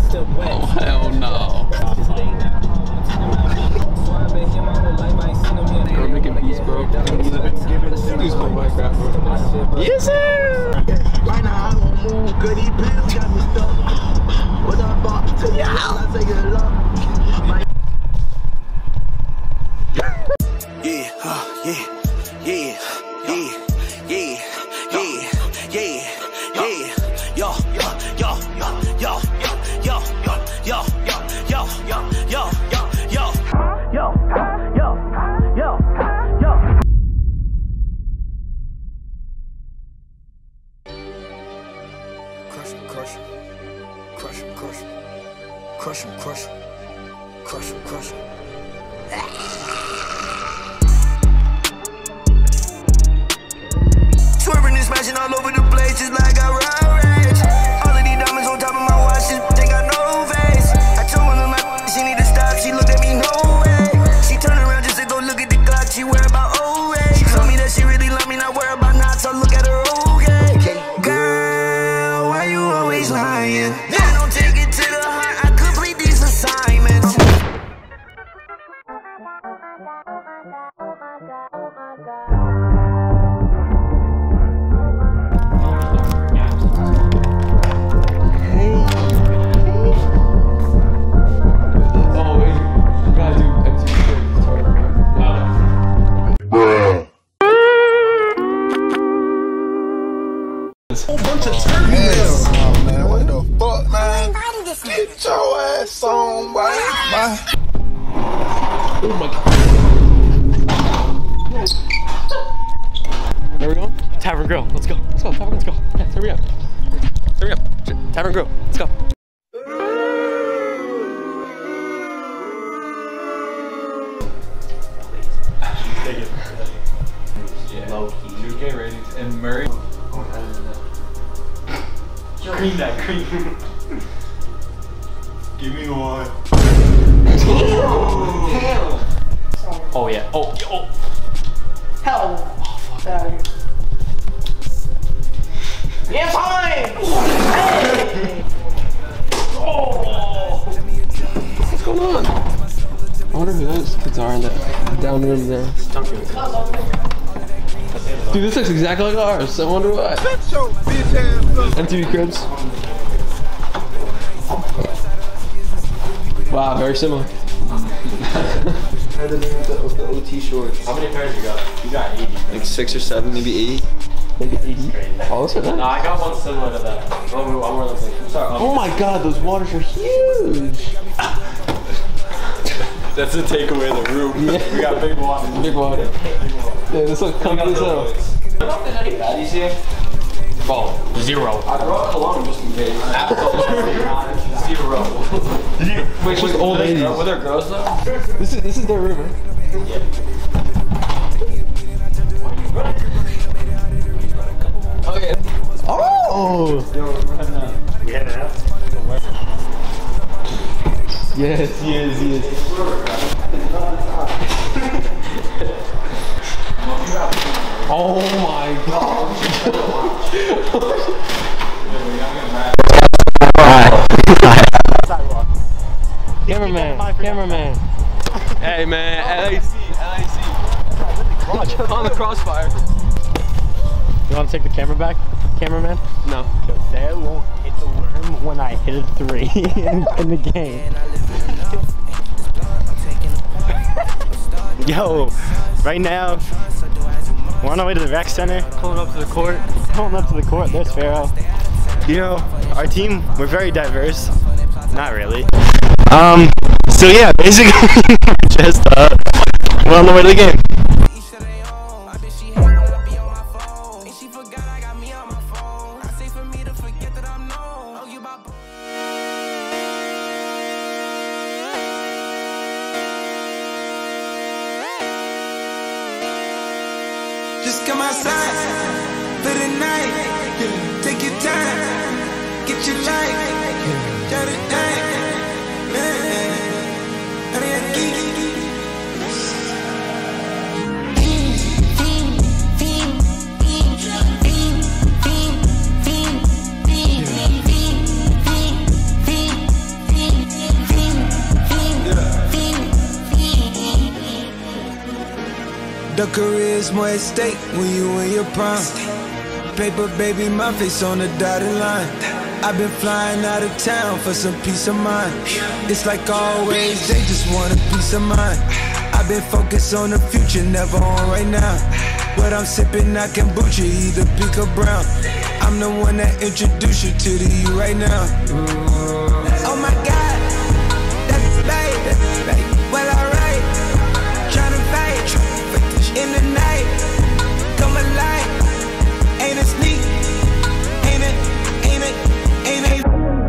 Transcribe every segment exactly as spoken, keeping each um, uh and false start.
Oh, hell no. We're making beats, bro. Use my Minecraft, bro. Yes, sir! Right now, I won't move. Goody pills got me stuck. What up, Bob? Take it out. I take it up. Yeah, uh, yeah, yeah, yeah, yeah, yeah, yeah, yeah. Yo, yo, yo, yo, yo, yo, yo, yo, yo, yo, yo, yo, yo, yo, yo, yo, yo, yo. Crush him, crush him, crush him, crush him, crush him, crush him, crush him, crush him. Swerving and smashing all over the place just like I rage. All of these diamonds on top of my watch, she think I know face. I told her my she need to stop, she looked at me no way. She turned around just to go look at the clock, she worried about oh way. She told me that she really love me, not worry about not, so look at her okay. Girl, why you always lying? I don't take it to the heart, I complete these assignments. Whole bunch of turbulence. Oh man, what the fuck, man? Get your ass on, boy. Oh my god. There we go. Tavern Grill. Let's go. Let's go. Tavern. Let's go. Yes, hurry up. Hurry up. Tavern Grill. Let's go. Take it. Yeah. Low key. two K ratings and Murray. Green that green. Give me one. Hell. Oh yeah. Oh. Oh. Hell. Oh fuck. Yeah, fine. Hey. Oh. What's going on? I wonder who those kids are in that down room there. Dude, this looks exactly like ours. I wonder why. M T V Cribs. Wow, very similar. With the O T shorts. How many pairs you got? You got eighty. Like six or seven, maybe eight. Maybe eighty. Oh, those are nice. No, I got one similar to that. Oh, I'm more like, sorry. Oh my god, those waters are huge. That's the takeaway of the room. Yeah. We got big water. Big water. Yeah, this looks comfy as hell. I don't think any baddies here. Bro, zero. I brought cologne just in case. Absolutely not. Zero. Wait, It's just wait, old ladies. Were there girls though? This is this is their room, right? Yeah. Okay. Oh! We had it out. Yes, yes, yes. Oh my god. Cameraman, cameraman. Hey man, L A C, L A C. On the crossfire. You want to take the camera back, cameraman? No. That won't hit the worm when I hit a three in, in the game. Yo, right now, we're on our way to the rec center. Pulling up to the court. Pulling up to the court, there's Pharaoh. You know, our team, we're very diverse. Not really. Um, so yeah, basically, we're just, uh, we're on the way to the game. Just come outside for the night. Yeah. Take your time, get your life. Got it done, man. Honey, I geek. The career's more at stake when you in your prime. Paper baby, my face on the dotted line. I've been flying out of town for some peace of mind. It's like always, they just want a peace of mind. I've been focused on the future, never on right now. What I'm sipping, I kombucha, either pink or brown. I'm the one that introduced you to the you right now. Oh my God, that's right, that's right. Well, alright, tryna fight in the night. Come alive, ain't it sneak? Ain't it, ain't it, ain't it?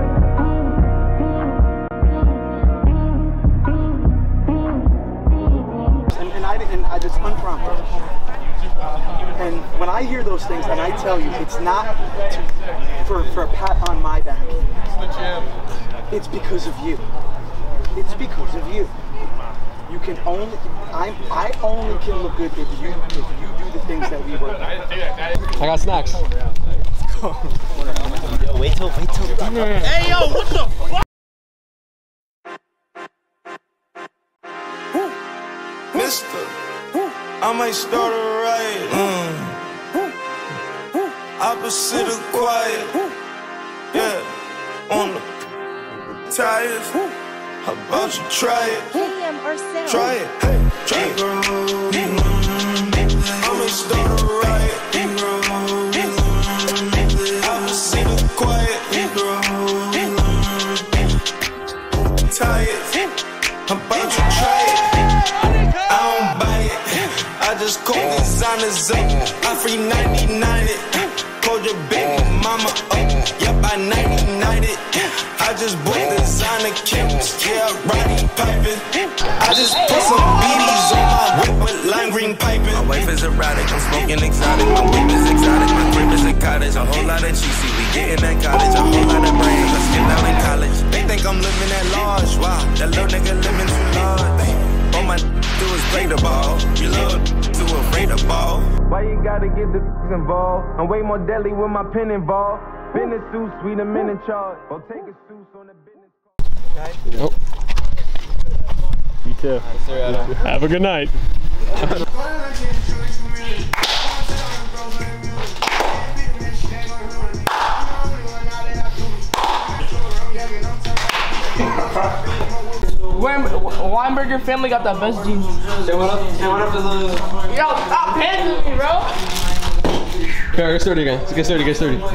And, and I and I just unprompted. And when I hear those things, and I tell you, it's not to, for for a pat on my back. It's because of you. It's because of you. You can only, I I only can look good if you if you do the things that we work. I got snacks. Yo, wait till wait till dinner. Hey yo, what the fuck? Mister, I might start a riot. Mm. Opposite of quiet. Yeah, on the tires. How about you try it? Try it. Hey, try it. I'ma start a riot. Opposite of quiet. Tired. How about you try it? I don't buy it. I just call designers up. I free ninety-nine it. Called your baby mama up. Yep, I ninety-nine it. I just bought designer kicks. Yeah, riding piping. I just put some B Ds on my whip with lime green piping. My wife is erratic. I'm smoking exotic. My whip is exotic. My crib is a cottage. A whole lot of cheesy. We getting that college. A whole lot of brains. I skipped out in college. They think I'm living at large. Wow, that little nigga living too large. All my do is play the ball. You little too afraid of ball. Why you gotta get the involved? I'm way more deadly with my pen involved. Business suit, sweet, I'm in charge. Or take a suit on the business card. Nope. You too. Have a good night. Weinberger family got the best jeans. Say what up? Say what up to the... Yo, stop panting me, bro. Okay, get thirty again. Get thirty, get thirty.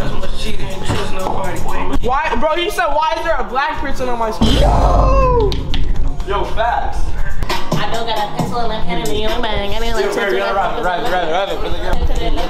Why, bro? He said, why is there a black person on my screen? Yo, Yo, facts. I don't got a pencil in my hand and the young bag. I mean, like, Yo, you gotta rap it, rap it, rap it, rap it for the girl.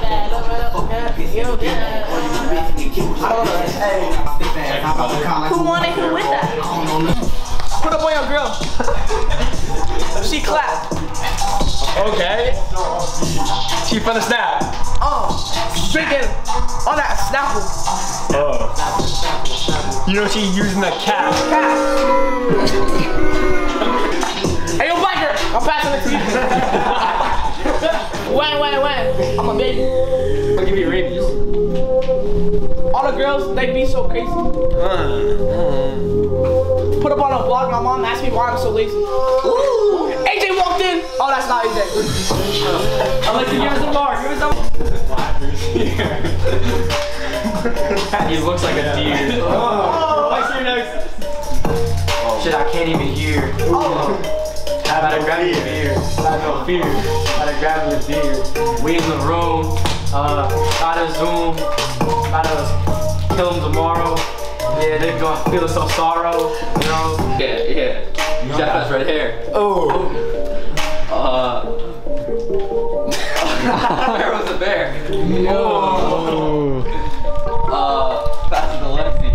Who wanted who with that? put up on your girl. She clapped. Okay. She from the snap. Oh, freaking on that Snapple. Oh. You know she using the cap. Cap. Hey, yo, black girl, I'm passing it to you. When, when, when? I'm a baby. I'll give you rabies. All the girls, they be so crazy. Put up on a vlog, my mom asked me why I'm so lazy. Ooh. A J walked in. Oh, that's not A J. I'm like, give us a bar, give us a He looks like a deer. Oh, I see you next. Oh. Shit, I can't even hear. Oh. I gotta grab me a beer. I have no fear. I gotta grab me a beer. We in the room. Uh, gotta zoom. Gotta kill him tomorrow. Yeah, they're gonna feel some sorrow. You know? Yeah, yeah. Jeff has red hair. Oh. Uh. Where was the bear? Oh. Uh, faster than Lexi.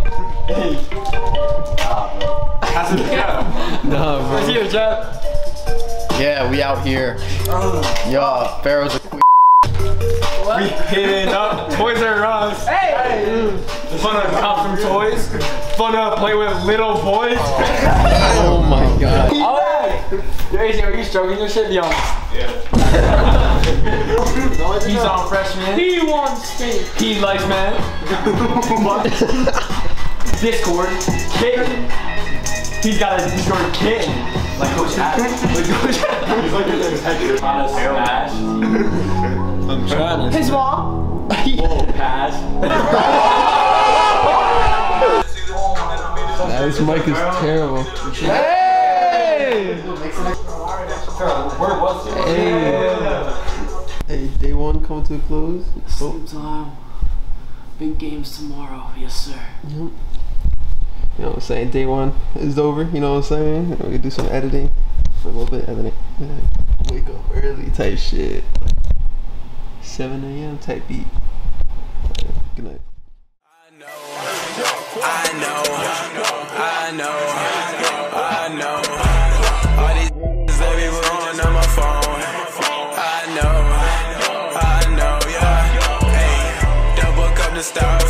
Nah, bro. That's a Jeff. Nah, bro. Where's here, Jeff? Yeah, we out here. Yo, Pharaoh's a queen. What? We hitting up Toys R Us. Hey! Fun to cop some toys. Fun to play with little boys. Oh my god. Oh, hey! A J, are you stroking your shit? Be honest. Yeah. He's on freshman. He wants steak. He likes man. Discord. Kitten. He's got a Discord kitten. Like Coach Ash. Like Coach Ash. He's like the detective. Honest Ash. I'm trying to. His mom. Whoa, pass. Nah, this mic is terrible. Hey! Where was it? Hey! Hey, day one coming to a close. Same time. Big games tomorrow. Yes, sir. Yep. You know what I'm saying? Day one is over. You know what I'm saying? We can do some editing for a little bit, and then wake up early type shit. Like seven A M type beat. Good night. I know, I know, I know. All these that be blowing on my phone. I know, I know, yeah. Hey, double cup the star.